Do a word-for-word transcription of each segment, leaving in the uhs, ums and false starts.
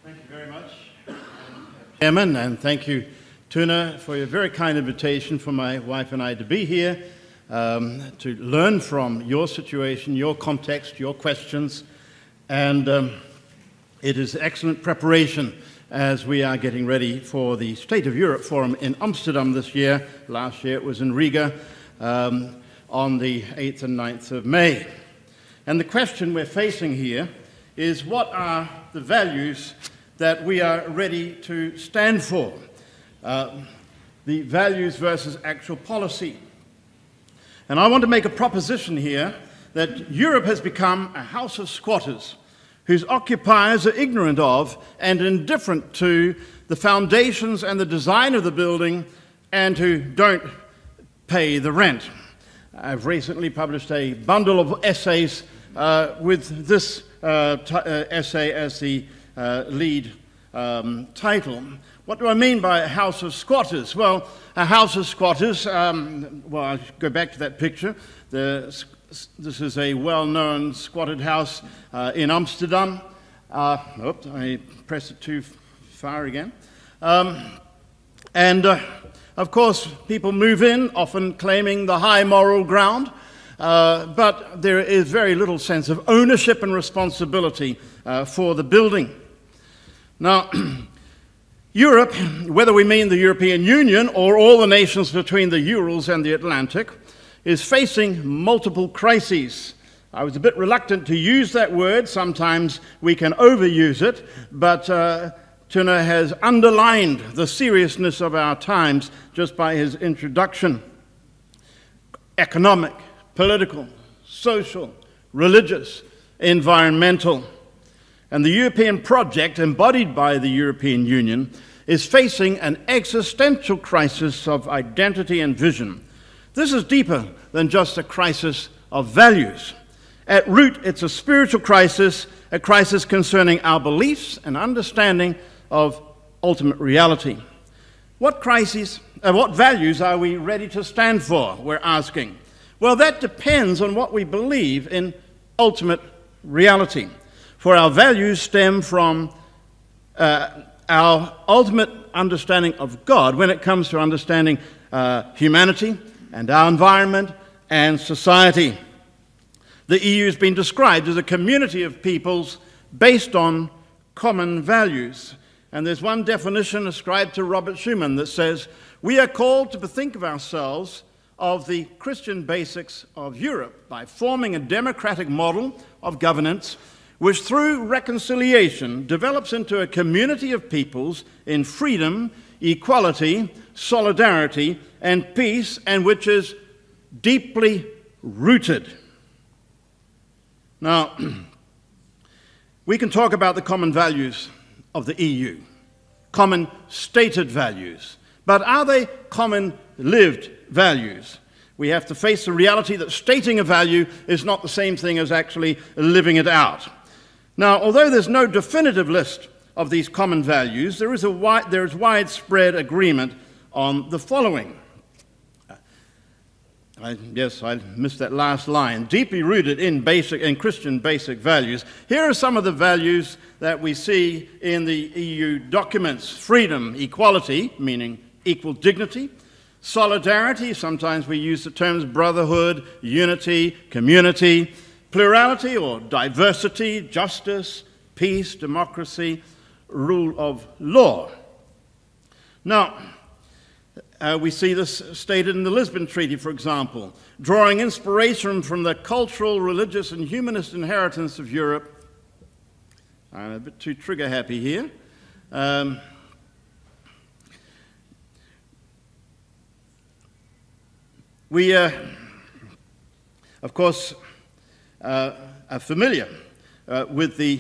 Thank you very much, Chairman, and thank you, Tuna, for your very kind invitation for my wife and I to be here, um, to learn from your situation, your context, your questions, and um, it is excellent preparation as we are getting ready for the State of Europe Forum in Amsterdam this year. Last year it was in Riga um, on the eighth and ninth of May. And the question we're facing here is, what are the values that we are ready to stand for? Uh, the values versus actual policy. And I want to make a proposition here that Europe has become a house of squatters whose occupiers are ignorant of and indifferent to the foundations and the design of the building, and who don't pay the rent. I've recently published a bundle of essays uh, with this uh, t uh, essay as the uh, lead um, title. What do I mean by a house of squatters? Well, a house of squatters, um, well, I'll go back to that picture. The, this is a well-known squatted house uh, in Amsterdam. Uh, oops, I pressed it too far again. Um, and, uh, of course, people move in, often claiming the high moral ground, uh, but there is very little sense of ownership and responsibility uh, for the building. Now, Europe, whether we mean the European Union or all the nations between the Urals and the Atlantic, is facing multiple crises. I was a bit reluctant to use that word. Sometimes we can overuse it, but uh, Tuna has underlined the seriousness of our times just by his introduction. Economic, political, social, religious, environmental. And the European project, embodied by the European Union, is facing an existential crisis of identity and vision. This is deeper than just a crisis of values. At root, it's a spiritual crisis, a crisis concerning our beliefs and understanding of ultimate reality. What crises, uh, what values are we ready to stand for, we're asking? Well, that depends on what we believe in ultimate reality. For our values stem from uh, our ultimate understanding of God when it comes to understanding uh, humanity and our environment and society. The E U has been described as a community of peoples based on common values. And there's one definition ascribed to Robert Schuman that says, we are called to think of ourselves of the Christian basics of Europe by forming a democratic model of governance which through reconciliation develops into a community of peoples in freedom, equality, solidarity, and peace, and which is deeply rooted. Now, we can talk about the common values of the E U, common stated values, but are they common lived values? We have to face the reality that stating a value is not the same thing as actually living it out. Now, although there's no definitive list of these common values, there is, a wi there is widespread agreement on the following. I, yes, I missed that last line. Deeply rooted in, basic, in Christian basic values. Here are some of the values that we see in the E U documents. Freedom, equality, meaning equal dignity. Solidarity, sometimes we use the terms brotherhood, unity, community. Plurality or diversity, justice, peace, democracy, rule of law. Now, uh, we see this stated in the Lisbon Treaty, for example, drawing inspiration from the cultural, religious, and humanist inheritance of Europe. I'm a bit too trigger happy here. Um, we, uh, of course, Uh, are familiar uh, with the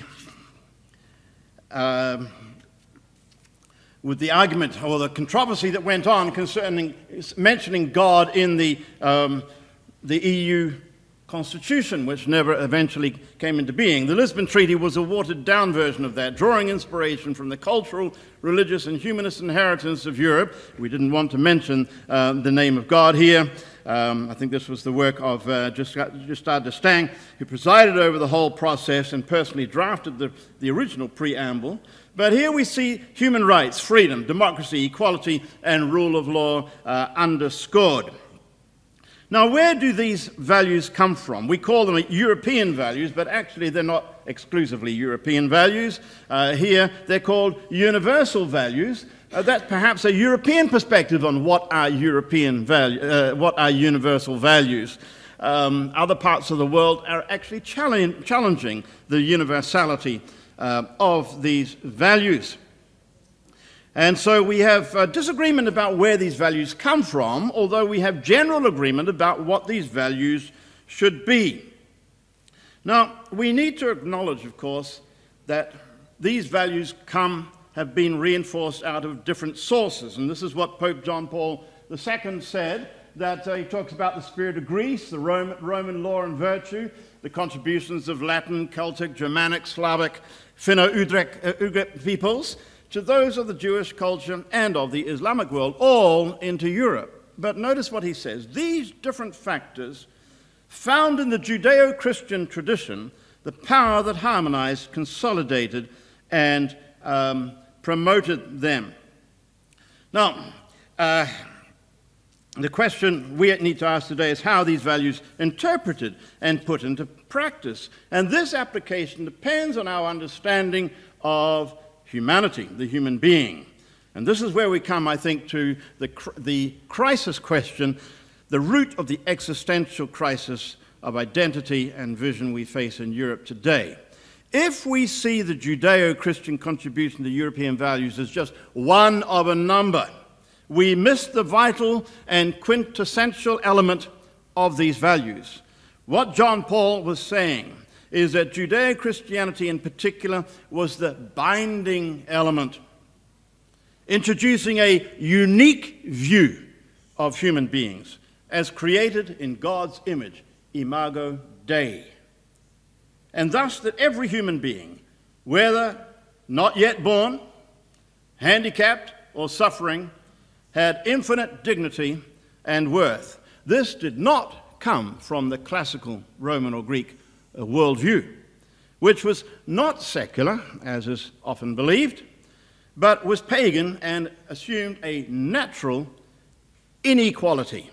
um, with the argument or the controversy that went on concerning mentioning God in the um, the E U Constitution, which never eventually came into being. The Lisbon Treaty was a watered-down version of that, drawing inspiration from the cultural, religious, and humanist inheritance of Europe. We didn't want to mention uh, the name of God here. Um, I think this was the work of uh, Gustave d'Estaing, who presided over the whole process and personally drafted the, the original preamble. But here we see human rights, freedom, democracy, equality, and rule of law uh, underscored. Now, where do these values come from? We call them European values, but actually they're not exclusively European values. Uh, here they're called universal values. Uh, that's perhaps a European perspective on what are European value, uh, what are universal values. Um, other parts of the world are actually challenge, challenging the universality uh, of these values. And so we have a disagreement about where these values come from, although we have general agreement about what these values should be. Now, we need to acknowledge, of course, that these values come, have been reinforced out of different sources. And this is what Pope John Paul the Second said, that uh, he talks about the spirit of Greece, the Roman, Roman law and virtue, the contributions of Latin, Celtic, Germanic, Slavic, Finno-Ugric peoples, to those of the Jewish culture and of the Islamic world, all into Europe. But notice what he says. These different factors found in the Judeo-Christian tradition the power that harmonized, consolidated, and um, promoted them. Now, uh, the question we need to ask today is how these values interpreted and put into practice. And this application depends on our understanding of humanity, the human being. And this is where we come, I think, to the, the crisis question, the root of the existential crisis of identity and vision we face in Europe today. If we see the Judeo-Christian contribution to European values as just one of a number, we miss the vital and quintessential element of these values. What John Paul was saying is that Judeo-Christianity in particular was the binding element, introducing a unique view of human beings as created in God's image, imago Dei. And thus that every human being, whether not yet born, handicapped, or suffering, had infinite dignity and worth. This did not come from the classical Roman or Greek worldview, which was not secular, as is often believed, but was pagan and assumed a natural inequality.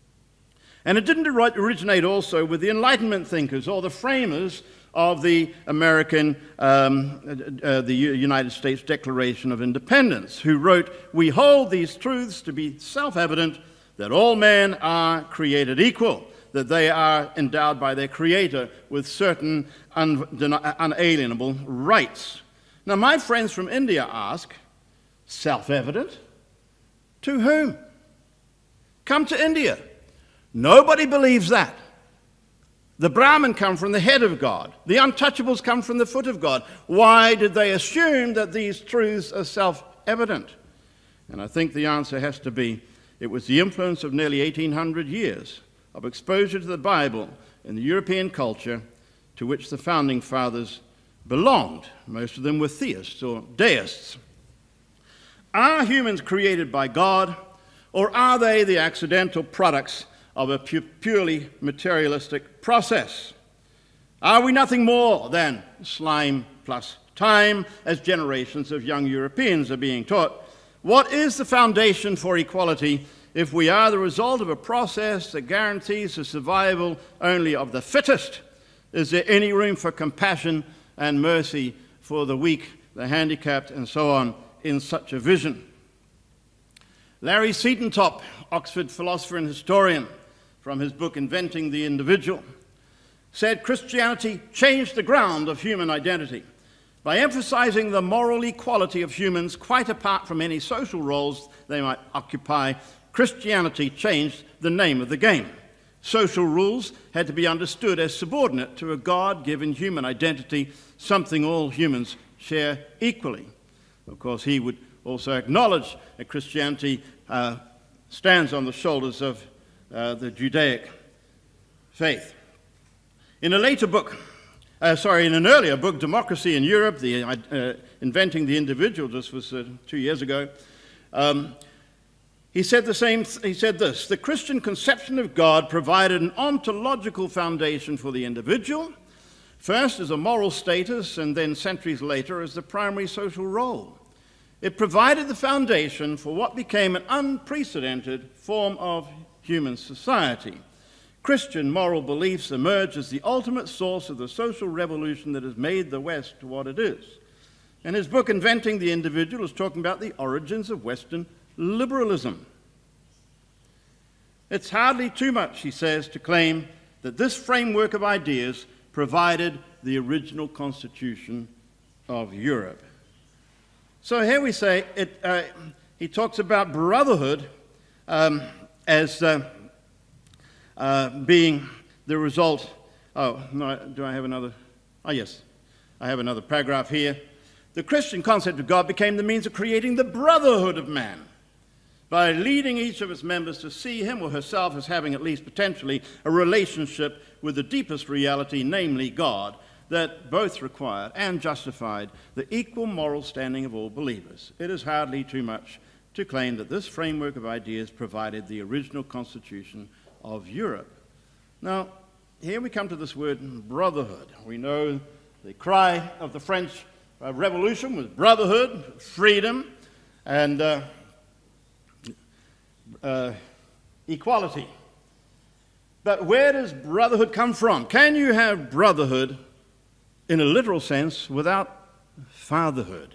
And it didn't originate also with the Enlightenment thinkers or the framers of the American, um, uh, the United States Declaration of Independence, who wrote, "We hold these truths to be self-evident, that all men are created equal, that they are endowed by their Creator with certain un unalienable rights." Now, my friends from India ask, self-evident? To whom? Come to India. Nobody believes that. The Brahmin come from the head of God. The untouchables come from the foot of God. Why did they assume that these truths are self-evident? And I think the answer has to be, it was the influence of nearly eighteen hundred years of exposure to the Bible in the European culture to which the founding fathers belonged. Most of them were theists or deists. Are humans created by God, or are they the accidental products of a pu purely materialistic process? Are we nothing more than slime plus time, as generations of young Europeans are being taught? What is the foundation for equality if we are the result of a process that guarantees the survival only of the fittest? Is there any room for compassion and mercy for the weak, the handicapped, and so on in such a vision? Larry Seatentop, Oxford philosopher and historian, from his book Inventing the Individual, said Christianity changed the ground of human identity. By emphasizing the moral equality of humans quite apart from any social roles they might occupy, Christianity changed the name of the game. Social rules had to be understood as subordinate to a God-given human identity, something all humans share equally. Of course, he would also acknowledge that Christianity uh, stands on the shoulders of uh, the Judaic faith. In a later book, uh, sorry, in an earlier book, Democracy in Europe, the, uh, Inventing the Individual, this was uh, two years ago, um, he said the same, he said this: the Christian conception of God provided an ontological foundation for the individual, first as a moral status and then centuries later as the primary social role. It provided the foundation for what became an unprecedented form of human society. Christian moral beliefs emerged as the ultimate source of the social revolution that has made the West to what it is. And his book, Inventing the Individual, is talking about the origins of Western liberalism. It's hardly too much, he says, to claim that this framework of ideas provided the original constitution of Europe. So here we say, it, uh, he talks about brotherhood um, as uh, uh, being the result. Oh, no, do I have another? Oh, yes, I have another paragraph here. The Christian concept of God became the means of creating the brotherhood of man by leading each of its members to see him or herself as having at least potentially a relationship with the deepest reality, namely God, that both required and justified the equal moral standing of all believers. It is hardly too much to claim that this framework of ideas provided the original constitution of Europe. Now, here we come to this word brotherhood. We know the cry of the French uh, Revolution was brotherhood, freedom, and uh, uh, equality. But where does brotherhood come from? Can you have brotherhood in a literal sense without fatherhood?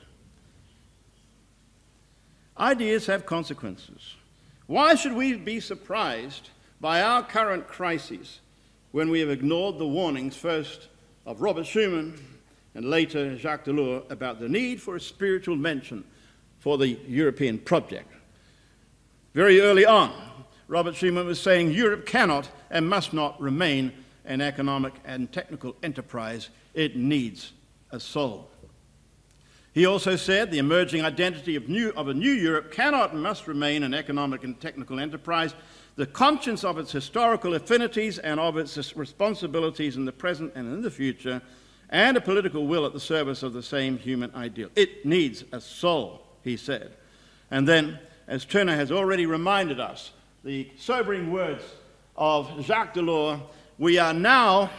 Ideas have consequences. Why should we be surprised by our current crises when we have ignored the warnings first of Robert Schuman and later Jacques Delors about the need for a spiritual dimension for the European project? Very early on, Robert Schuman was saying Europe cannot and must not remain an economic and technical enterprise. It needs a soul. He also said the emerging identity of, new, of a new Europe cannot and must remain an economic and technical enterprise. The conscience of its historical affinities and of its responsibilities in the present and in the future, and a political will at the service of the same human ideal. It needs a soul, he said. And then, as Turner has already reminded us, the sobering words of Jacques Delors, we are now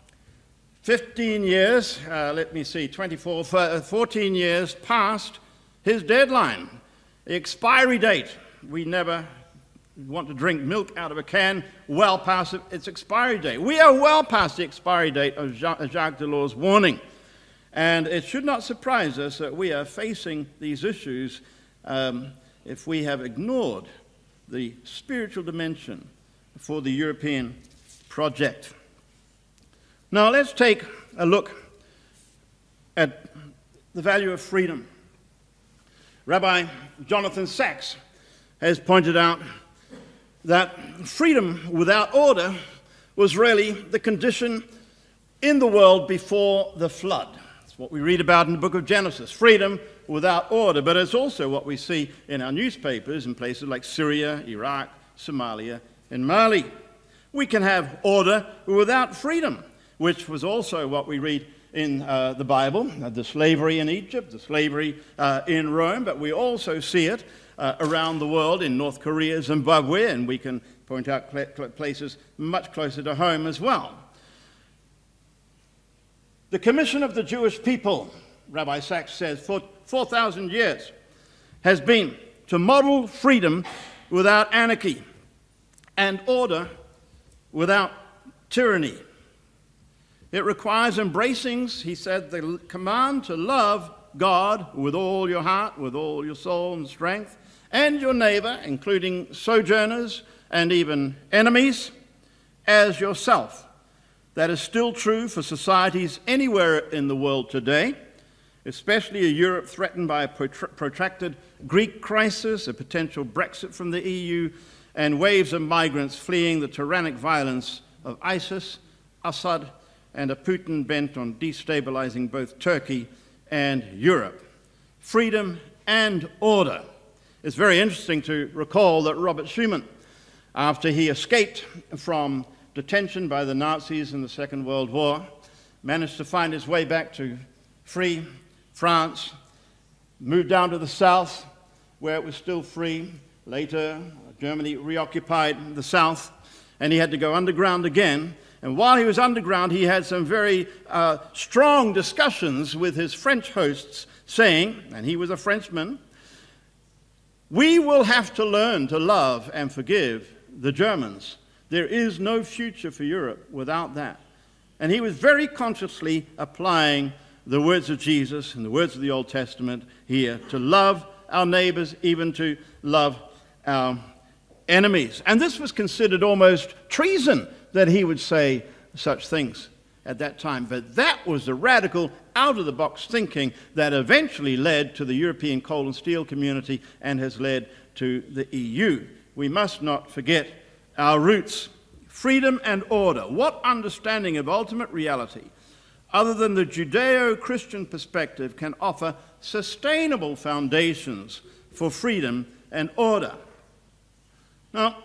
fifteen years, uh, let me see, twenty-four, fourteen years past his deadline, the expiry date. We never want to drink milk out of a can well past its expiry date. We are well past the expiry date of Jacques Delors' warning. And it should not surprise us that we are facing these issues um, if we have ignored the spiritual dimension for the European project. Now let's take a look at the value of freedom. Rabbi Jonathan Sacks has pointed out that freedom without order was really the condition in the world before the flood. That's what we read about in the book of Genesis, freedom without order. But it's also what we see in our newspapers in places like Syria, Iraq, Somalia, and Mali. We can have order without freedom, which was also what we read in uh, the Bible, uh, the slavery in Egypt, the slavery uh, in Rome, but we also see it uh, around the world in North Korea, Zimbabwe, and we can point out places much closer to home as well. The commission of the Jewish people, Rabbi Sacks says, for four thousand years has been to model freedom without anarchy and order without tyranny. It requires embracing, he said, the command to love God with all your heart, with all your soul and strength, and your neighbor, including sojourners and even enemies, as yourself. That is still true for societies anywhere in the world today, especially a Europe threatened by a protracted Greek crisis, a potential Brexit from the E U, and waves of migrants fleeing the tyrannic violence of ISIS, Assad, and a Putin bent on destabilizing both Turkey and Europe. Freedom and order. It's very interesting to recall that Robert Schuman, after he escaped from detention by the Nazis in the Second World War, managed to find his way back to free France, moved down to the south where it was still free. Later, Germany reoccupied the south, and he had to go underground again. And while he was underground, he had some very uh, strong discussions with his French hosts, saying, and he was a Frenchman, "We will have to learn to love and forgive the Germans. There is no future for Europe without that." And he was very consciously applying the words of Jesus and the words of the Old Testament here, to love our neighbors, even to love our enemies. And this was considered almost treason that he would say such things at that time. But that was the radical, out-of-the-box thinking that eventually led to the European coal and steel community and has led to the E U. We must not forget our roots. Freedom and order. What understanding of ultimate reality, other than the Judeo-Christian perspective, can offer sustainable foundations for freedom and order? Now,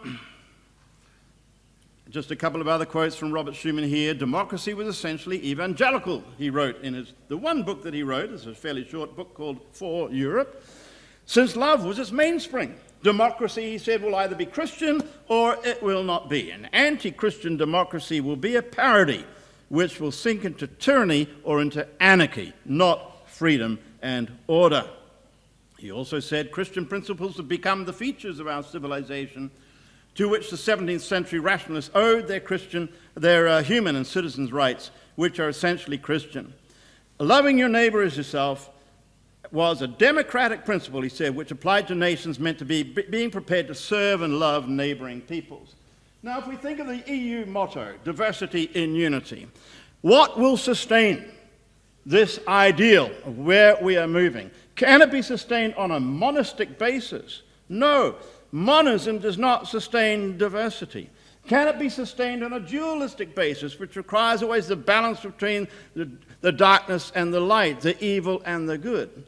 just a couple of other quotes from Robert Schuman here. Democracy was essentially evangelical, he wrote in his, the one book that he wrote, it's a fairly short book called For Europe, since love was its mainspring. Democracy, he said, will either be Christian or it will not be. An anti-Christian democracy will be a parody which will sink into tyranny or into anarchy, not freedom and order. He also said Christian principles have become the features of our civilization, to which the seventeenth century rationalists owed their Christian, their uh, human and citizens' rights, which are essentially Christian. Loving your neighbor as yourself was a democratic principle, he said, which applied to nations meant to be being prepared to serve and love neighboring peoples. Now, if we think of the E U motto, diversity in unity, what will sustain this ideal of where we are moving? Can it be sustained on a monistic basis? No. Monism does not sustain diversity. Can it be sustained on a dualistic basis, which requires always the balance between the, the darkness and the light, the evil and the good?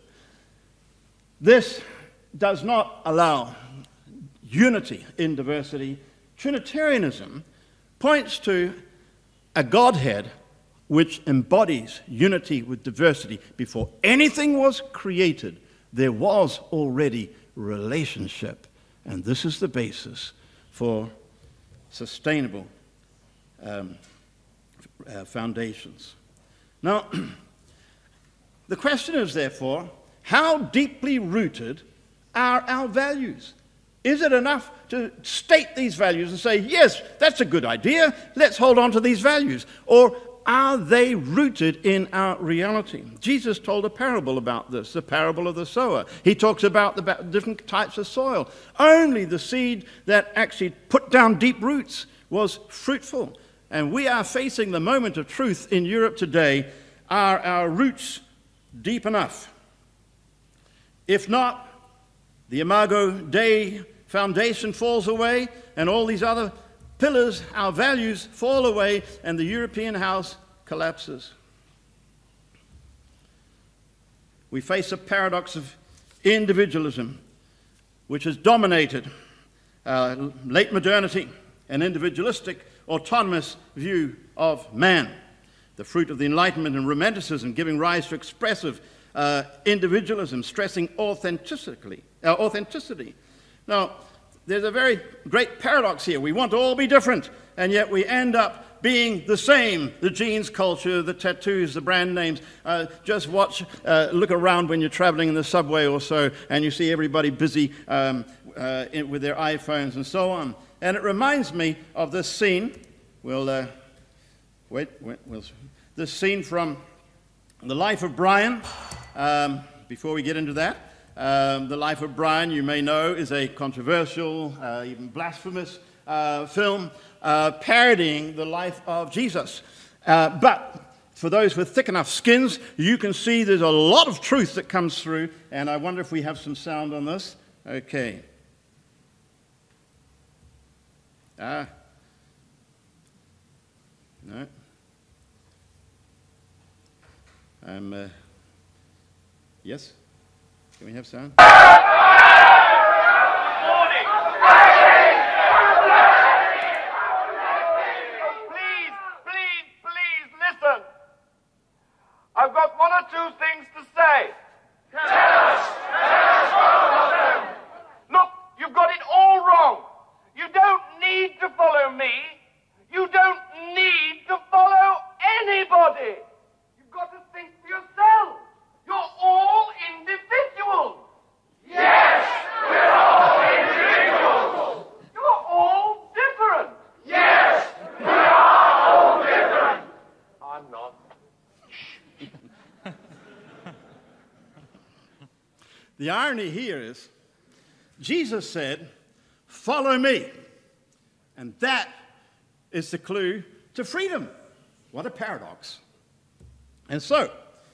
This does not allow unity in diversity. Trinitarianism points to a Godhead which embodies unity with diversity. Before anything was created, there was already relationship. And this is the basis for sustainable um, uh, foundations. Now, the question is, therefore, how deeply rooted are our values? Is it enough to state these values and say, yes, that's a good idea, let's hold on to these values? Or are they rooted in our reality? Jesus told a parable about this, the parable of the sower. He talks about the different types of soil. Only the seed that actually put down deep roots was fruitful. And we are facing the moment of truth in Europe today. Are our roots deep enough? If not, the Imago Dei foundation falls away, and all these other pillars, our values, fall away, and the European house collapses. We face a paradox of individualism, which has dominated uh, late modernity, an individualistic, autonomous view of man, the fruit of the Enlightenment and Romanticism, giving rise to expressive uh, individualism, stressing authenticity. Uh, authenticity. Now, there's a very great paradox here. We want to all be different, and yet we end up being the same. The jeans culture, the tattoos, the brand names. Uh, just watch, uh, look around when you're traveling in the subway or so, and you see everybody busy um, uh, in, with their iPhones and so on. And it reminds me of this scene. We'll, uh, wait, wait we'll, this scene from The Life of Brian. Um, before we get into that, Um, The Life of Brian, you may know, is a controversial, uh, even blasphemous uh, film uh, parodying the life of Jesus. Uh, but for those with thick enough skins, you can see there's a lot of truth that comes through, and I wonder if we have some sound on this. Okay. Ah. No. Um, uh, yes? Can we have sound? say? Tell us. Tell us both of them. Look, you've got it all wrong. You don't need to follow me. You don't need to follow anybody. You've got to think for yourself. You're all individuals. Yes, we're all individuals. You're all different. Yes, we are all different. I'm not. The irony here is, Jesus said, follow me. And that is the clue to freedom. What a paradox. And so,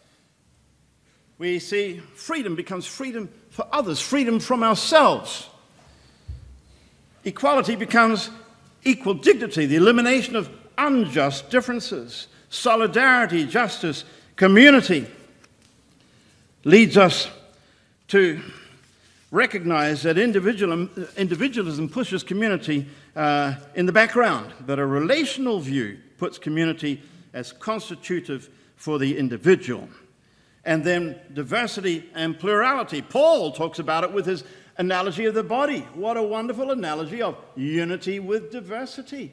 we see freedom becomes freedom for others, freedom from ourselves. Equality becomes equal dignity, the elimination of unjust differences. Solidarity, justice, community leads us to recognize that individual, individualism pushes community uh, in the background, but a relational view puts community as constitutive for the individual. And then diversity and plurality. Paul talks about it with his analogy of the body. What a wonderful analogy of unity with diversity.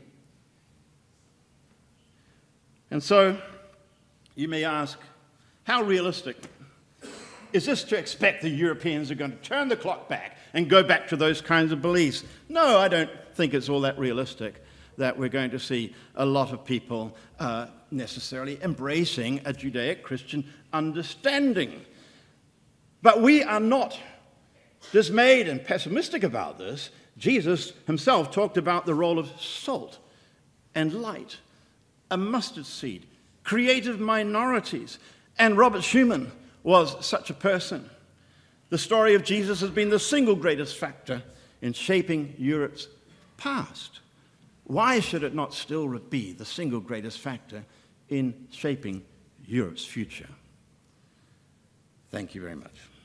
And so you may ask, how realistic is this to expect the Europeans are going to turn the clock back and go back to those kinds of beliefs? No, I don't think it's all that realistic that we're going to see a lot of people uh, necessarily embracing a Judaic-Christian understanding. But we are not dismayed and pessimistic about this. Jesus himself talked about the role of salt and light, a mustard seed, creative minorities, and Robert Schumann was such a person. The story of Jesus has been the single greatest factor in shaping Europe's past. Why should it not still be the single greatest factor in shaping Europe's future? Thank you very much.